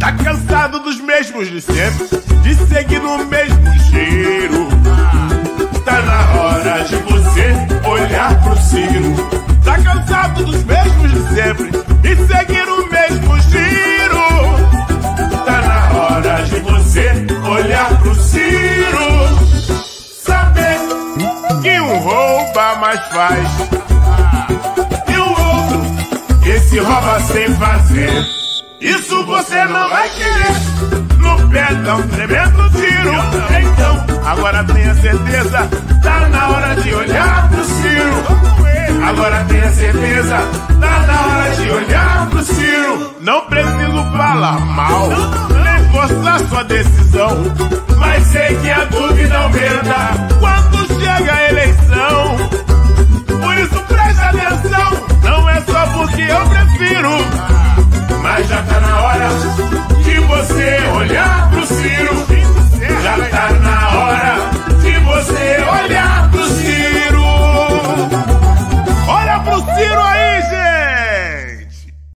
Tá cansado dos mesmos de sempre, de seguir no mesmo cheiro. Tá na hora de você olhar pro Ciro. Tá cansado dos mesmos de sempre, de seguir o mesmo giro. Tá na hora de você olhar pro Ciro. Saber que um rouba, mas faz, e o outro, esse rouba sem fazer. Isso você não vai querer. No pé dá um tremendo tiro. Então, agora tenha certeza, tá na hora de olhar pro Ciro. Agora tenha certeza, tá na hora de olhar pro Ciro. Não preciso falar mal, nem forçar sua decisão, mas sei que a dúvida aumenta